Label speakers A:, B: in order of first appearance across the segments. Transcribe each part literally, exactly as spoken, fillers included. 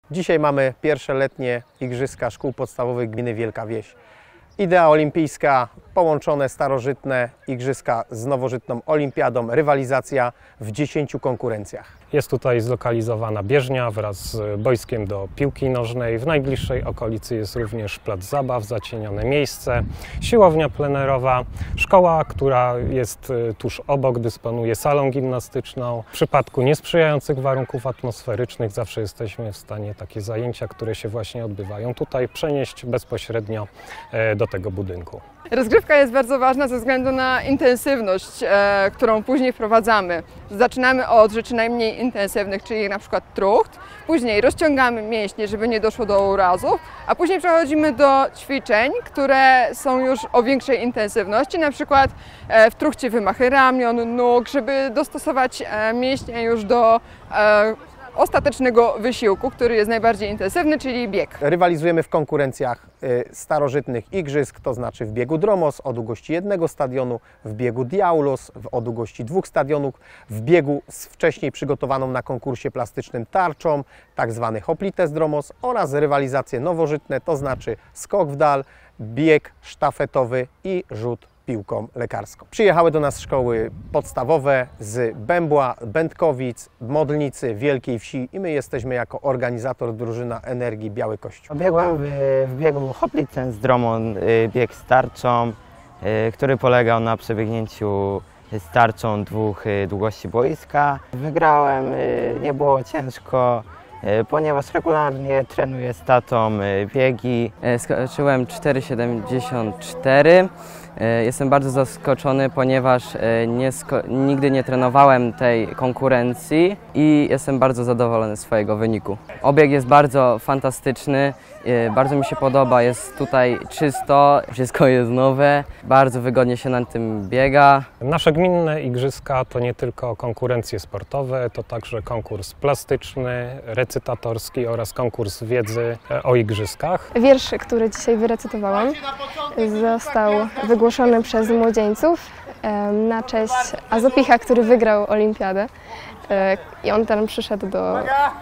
A: Dzisiaj mamy pierwsze letnie Igrzyska Szkół Podstawowych Gminy Wielka Wieś. Idea olimpijska, połączone starożytne Igrzyska z nowożytną olimpiadą, rywalizacja w dziesięciu konkurencjach.
B: Jest tutaj zlokalizowana bieżnia wraz z boiskiem do piłki nożnej. W najbliższej okolicy jest również plac zabaw, zacienione miejsce, siłownia plenerowa, szkoła, która jest tuż obok, dysponuje salą gimnastyczną. W przypadku niesprzyjających warunków atmosferycznych zawsze jesteśmy w stanie takie zajęcia, które się właśnie odbywają tutaj, przenieść bezpośrednio do tego budynku.
C: Rozgrywka jest bardzo ważna ze względu na intensywność, e, którą później wprowadzamy. Zaczynamy od rzeczy najmniej intensywnych, czyli na przykład trucht, później rozciągamy mięśnie, żeby nie doszło do urazów, a później przechodzimy do ćwiczeń, które są już o większej intensywności, na przykład e, w truchcie wymachy ramion, nóg, żeby dostosować e, mięśnie już do e, ostatecznego wysiłku, który jest najbardziej intensywny, czyli bieg.
A: Rywalizujemy w konkurencjach starożytnych igrzysk, to znaczy w biegu Dromos o długości jednego stadionu, w biegu Diaulos o długości dwóch stadionów, w biegu z wcześniej przygotowaną na konkursie plastycznym tarczą, tak zwany hoplites Dromos, oraz rywalizacje nowożytne, to znaczy skok w dal, bieg sztafetowy i rzut piłką lekarską. Przyjechały do nas szkoły podstawowe z Bębła, Będkowic, Modlnicy, Wielkiej Wsi i my jesteśmy jako organizator drużyna Energii Biały Kościół.
D: Biegłem w, w biegu Hoplites Dromon, bieg z tarczą, który polegał na przebiegnięciu z tarczą dwóch długości boiska. Wygrałem, nie było ciężko, ponieważ regularnie trenuję z tatą biegi.
E: Skoczyłem cztery siedemdziesiąt cztery. Jestem bardzo zaskoczony, ponieważ nie nigdy nie trenowałem tej konkurencji i jestem bardzo zadowolony z swojego wyniku. Obieg jest bardzo fantastyczny, bardzo mi się podoba, jest tutaj czysto, wszystko jest nowe, bardzo wygodnie się na tym biega.
B: Nasze gminne igrzyska to nie tylko konkurencje sportowe, to także konkurs plastyczny, recytatorski oraz konkurs wiedzy o igrzyskach.
F: Wiersz, który dzisiaj wyrecytowałam, został wygłoszony przez młodzieńców na cześć Azopicha, który wygrał olimpiadę. I on tam przyszedł do,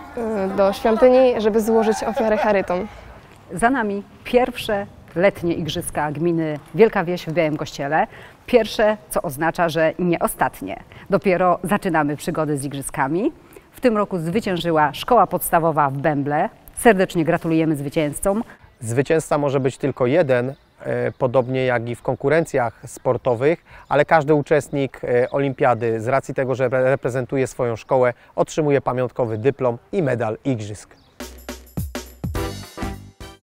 F: do świątyni, żeby złożyć ofiarę charytom.
G: Za nami pierwsze letnie igrzyska gminy Wielka Wieś w Białym Kościele. Pierwsze, co oznacza, że nie ostatnie. Dopiero zaczynamy przygody z igrzyskami. W tym roku zwyciężyła szkoła podstawowa w Bęble. Serdecznie gratulujemy zwycięzcom.
A: Zwycięzca może być tylko jeden, podobnie jak i w konkurencjach sportowych, ale każdy uczestnik olimpiady z racji tego, że reprezentuje swoją szkołę, otrzymuje pamiątkowy dyplom i medal igrzysk.